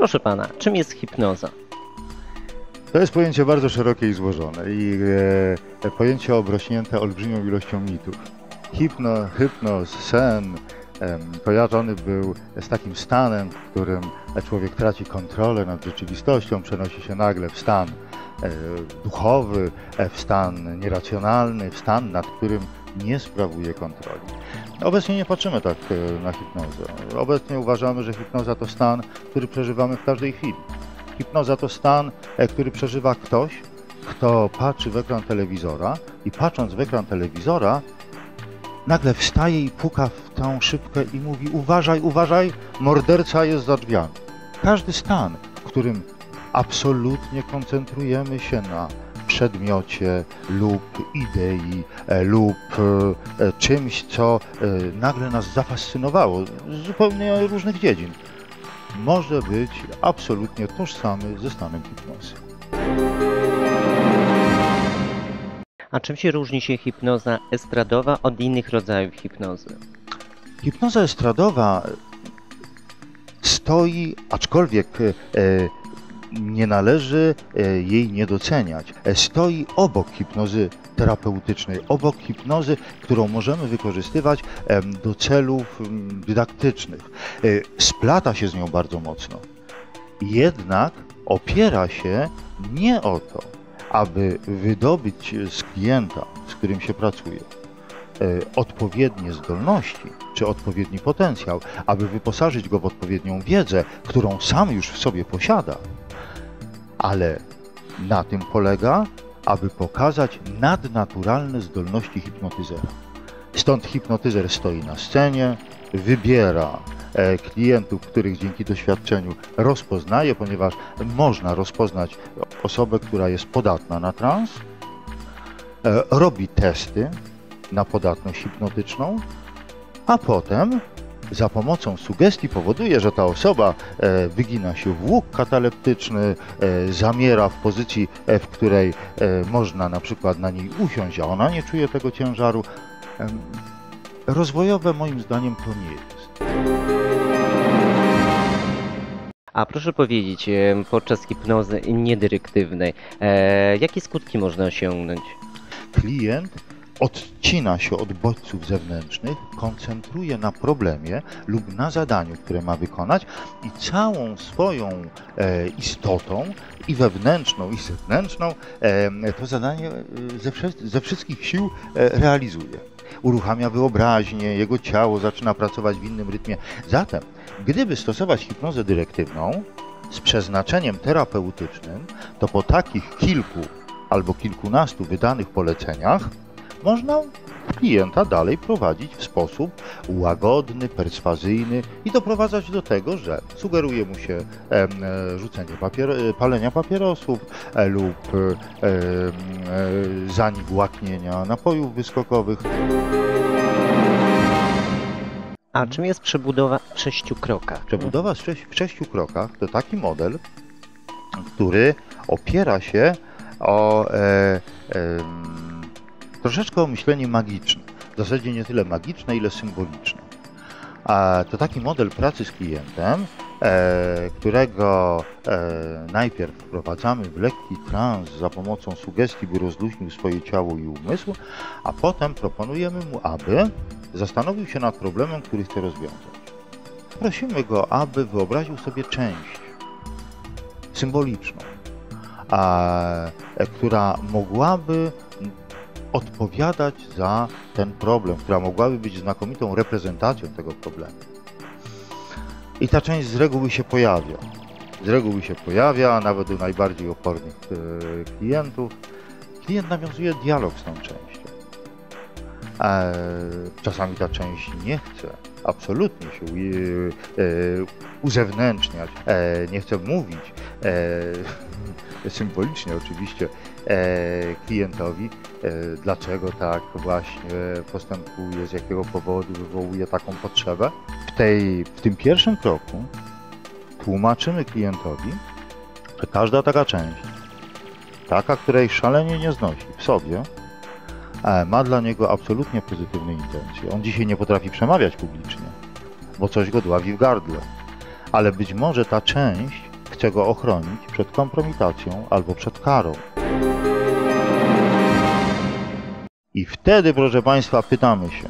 Proszę pana, czym jest hipnoza? To jest pojęcie bardzo szerokie i złożone i pojęcie obrośnięte olbrzymią ilością mitów. Hypnoz, sen kojarzony był z takim stanem, w którym człowiek traci kontrolę nad rzeczywistością, przenosi się nagle w stan duchowy, w stan nieracjonalny, w stan, nad którym nie sprawuje kontroli. Obecnie nie patrzymy tak na hipnozę. Obecnie uważamy, że hipnoza to stan, który przeżywamy w każdej chwili. Hipnoza to stan, który przeżywa ktoś, kto patrzy w ekran telewizora i patrząc w ekran telewizora nagle wstaje i puka w tą szybkę i mówi: uważaj, uważaj, morderca jest za drzwiami. Każdy stan, w którym absolutnie koncentrujemy się na przedmiocie lub idei lub czymś, co nagle nas zafascynowało z zupełnie różnych dziedzin, może być absolutnie tożsamy ze stanem hipnozy. A czym się różni się hipnoza estradowa od innych rodzajów hipnozy? Hipnoza estradowa stoi, aczkolwiek nie należy jej nie doceniać, stoi obok hipnozy terapeutycznej, obok hipnozy, którą możemy wykorzystywać do celów dydaktycznych. Splata się z nią bardzo mocno. Jednak opiera się nie o to, aby wydobyć z klienta, z którym się pracuje, odpowiednie zdolności czy odpowiedni potencjał, aby wyposażyć go w odpowiednią wiedzę, którą sam już w sobie posiada, ale na tym polega, aby pokazać nadnaturalne zdolności hipnotyzera. Stąd hipnotyzer stoi na scenie, wybiera klientów, których dzięki doświadczeniu rozpoznaje, ponieważ można rozpoznać osobę, która jest podatna na trans, robi testy na podatność hipnotyczną, a potem za pomocą sugestii powoduje, że ta osoba wygina się w łuk kataleptyczny, zamiera w pozycji, w której można na przykład na niej usiąść, a ona nie czuje tego ciężaru. Rozwojowe moim zdaniem to nie jest. A proszę powiedzieć, podczas hipnozy niedyrektywnej, jakie skutki można osiągnąć? Klient odcina się od bodźców zewnętrznych, koncentruje na problemie lub na zadaniu, które ma wykonać i całą swoją istotą, i wewnętrzną, i zewnętrzną, to zadanie ze wszystkich sił realizuje. Uruchamia wyobraźnię, jego ciało zaczyna pracować w innym rytmie. Zatem, gdyby stosować hipnozę dyrektywną z przeznaczeniem terapeutycznym, to po takich kilku albo kilkunastu wydanych poleceniach można klienta dalej prowadzić w sposób łagodny, perswazyjny i doprowadzać do tego, że sugeruje mu się rzucenie palenia papierosów lub zanik łaknienia napojów wyskokowych. A czym jest przebudowa w 6 krokach? Przebudowa w 6 krokach to taki model, który opiera się o troszeczkę o myślenie magiczne. W zasadzie nie tyle magiczne, ile symboliczne. To taki model pracy z klientem, którego najpierw wprowadzamy w lekki trans za pomocą sugestii, by rozluźnił swoje ciało i umysł, a potem proponujemy mu, aby zastanowił się nad problemem, który chce rozwiązać. Prosimy go, aby wyobraził sobie część symboliczną, która mogłaby odpowiadać za ten problem, która mogłaby być znakomitą reprezentacją tego problemu. I ta część z reguły się pojawia. Z reguły się pojawia, nawet u najbardziej opornych klientów. Klient nawiązuje dialog z tą częścią. Czasami ta część nie chce absolutnie się uzewnętrzniać, nie chce mówić symbolicznie oczywiście klientowi, dlaczego tak właśnie postępuje, z jakiego powodu wywołuje taką potrzebę. W tym pierwszym kroku tłumaczymy klientowi, że każda taka część, taka, której szalenie nie znosi w sobie, ma dla niego absolutnie pozytywne intencje. On dzisiaj nie potrafi przemawiać publicznie, bo coś go dławi w gardle. Ale być może ta część chce go ochronić przed kompromitacją albo przed karą. I wtedy, proszę Państwa, pytamy się,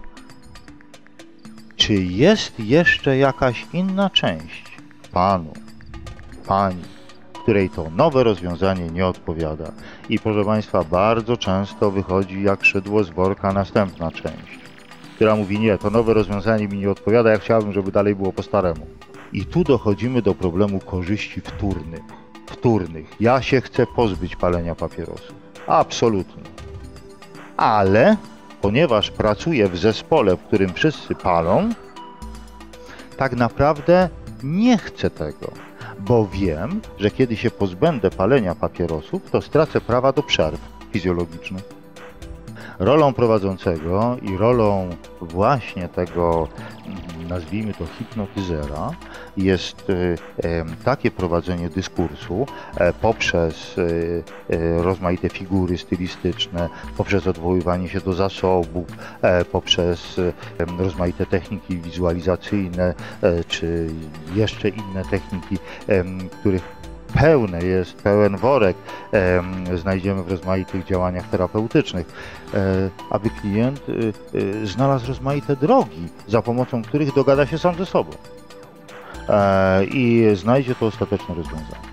czy jest jeszcze jakaś inna część Panu, Pani, której to nowe rozwiązanie nie odpowiada. I proszę Państwa, bardzo często wychodzi jak szydło z worka następna część, która mówi: nie, to nowe rozwiązanie mi nie odpowiada, ja chciałbym, żeby dalej było po staremu. I tu dochodzimy do problemu korzyści wtórnych. Ja się chcę pozbyć palenia papierosów. Absolutnie. Ale ponieważ pracuję w zespole, w którym wszyscy palą, tak naprawdę nie chcę tego, bo wiem, że kiedy się pozbędę palenia papierosów, to stracę prawa do przerw fizjologicznych. Rolą prowadzącego i rolą właśnie tego, nazwijmy to, hipnotyzera jest takie prowadzenie dyskursu poprzez rozmaite figury stylistyczne, poprzez odwoływanie się do zasobów, poprzez rozmaite techniki wizualizacyjne, czy jeszcze inne techniki, których pełen worek znajdziemy w rozmaitych działaniach terapeutycznych, aby klient znalazł rozmaite drogi, za pomocą których dogada się sam ze sobą i znajdzie to ostateczne rozwiązanie.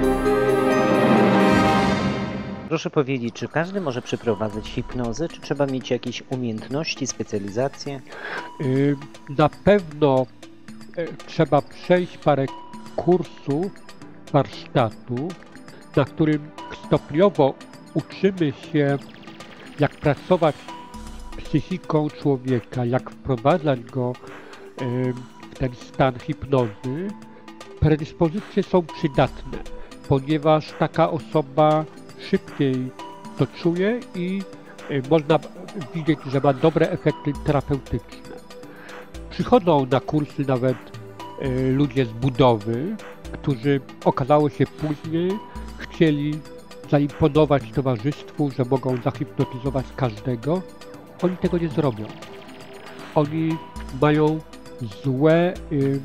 Proszę powiedzieć, czy każdy może przeprowadzać hipnozę, czy trzeba mieć jakieś umiejętności, specjalizacje? Na pewno trzeba przejść parę kursów, warsztatu, na którym stopniowo uczymy się, jak pracować z psychiką człowieka, jak wprowadzać go w ten stan hipnozy. Predyspozycje są przydatne, ponieważ taka osoba szybciej to czuje i można widzieć, że ma dobre efekty terapeutyczne. Przychodzą na kursy nawet ludzie z budowy, którzy okazało się później chcieli zaimponować towarzystwu, że mogą zahipnotyzować każdego. Oni tego nie zrobią. Oni mają złe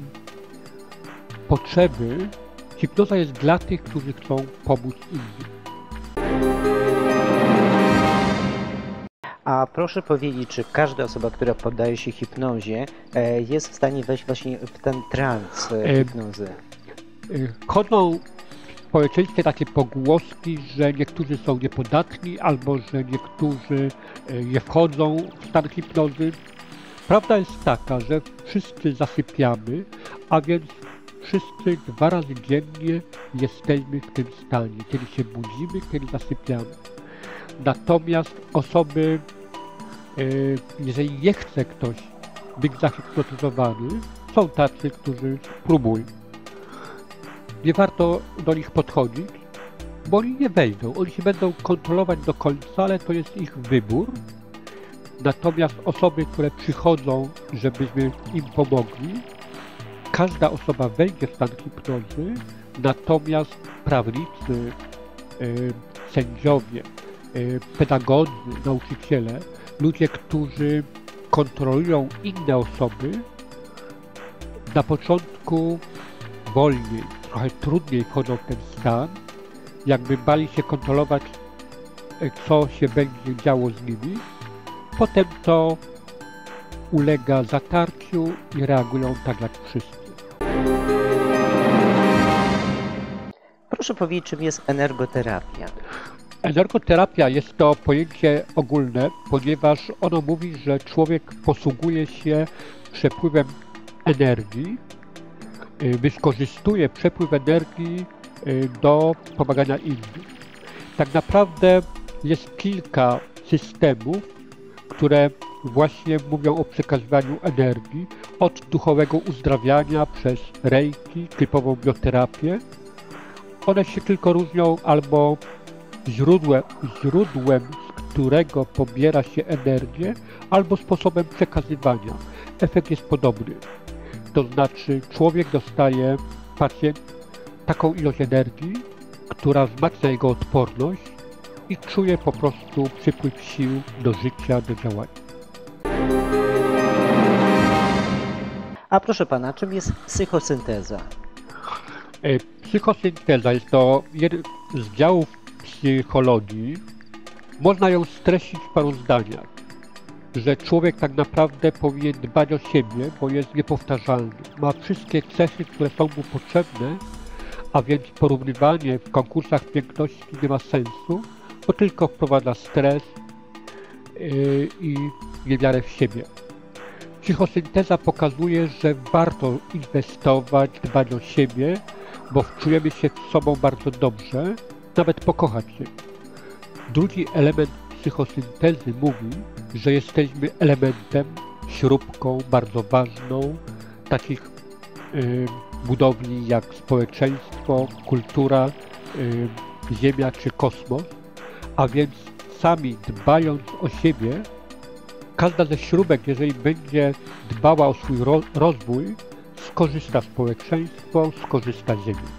potrzeby. Hipnoza jest dla tych, którzy chcą pomóc innym. A proszę powiedzieć, czy każda osoba, która poddaje się hipnozie, jest w stanie wejść właśnie w ten trans hipnozy? Chodzą w społeczeństwie takie pogłoski, że niektórzy są niepodatni albo że niektórzy nie wchodzą w stan hipnozy. Prawda jest taka, że wszyscy zasypiamy, a więc wszyscy 2 razy dziennie jesteśmy w tym stanie, kiedy się budzimy, kiedy zasypiamy. Natomiast osoby, jeżeli nie chce ktoś być zahipnotyzowany, są tacy, którzy próbują. Nie warto do nich podchodzić, bo oni nie wejdą. Oni się będą kontrolować do końca, ale to jest ich wybór. Natomiast osoby, które przychodzą, żebyśmy im pomogli, każda osoba wejdzie w stan hipnozy, natomiast prawnicy, sędziowie, pedagodzy, nauczyciele, ludzie, którzy kontrolują inne osoby, na początku wolniej, trochę trudniej wchodzą w ten stan, jakby bali się kontrolować, co się będzie działo z nimi. Potem to ulega zatarciu i reagują tak jak wszyscy. Proszę powiedzieć, czym jest energoterapia? Energoterapia jest to pojęcie ogólne, ponieważ ono mówi, że człowiek posługuje się przepływem energii, wykorzystuje przepływ energii do pomagania innym. Tak naprawdę jest kilka systemów, które właśnie mówią o przekazywaniu energii, od duchowego uzdrawiania przez reiki, typową bioterapię. One się tylko różnią albo źródłem, z którego pobiera się energię, albo sposobem przekazywania. Efekt jest podobny. To znaczy człowiek dostaje, pacjent, taką ilość energii, która wzmacnia jego odporność i czuje po prostu przypływ sił do życia, do działania. A proszę pana, czym jest psychosynteza? Psychosynteza jest to jeden z działów psychologii. Można ją streścić w paru zdaniach, że człowiek tak naprawdę powinien dbać o siebie, bo jest niepowtarzalny. Ma wszystkie cechy, które są mu potrzebne, a więc porównywanie w konkursach piękności nie ma sensu, bo tylko wprowadza stres i niewiarę w siebie. Psychosynteza pokazuje, że warto inwestować, dbać o siebie, bo czujemy się z sobą bardzo dobrze, nawet pokochać się. Drugi element psychosyntezy mówi, że jesteśmy elementem, śrubką bardzo ważną takich budowli jak społeczeństwo, kultura, ziemia czy kosmos, a więc sami dbając o siebie, każda ze śrubek, jeżeli będzie dbała o swój rozwój, skorzysta społeczeństwo, skorzysta ziemia.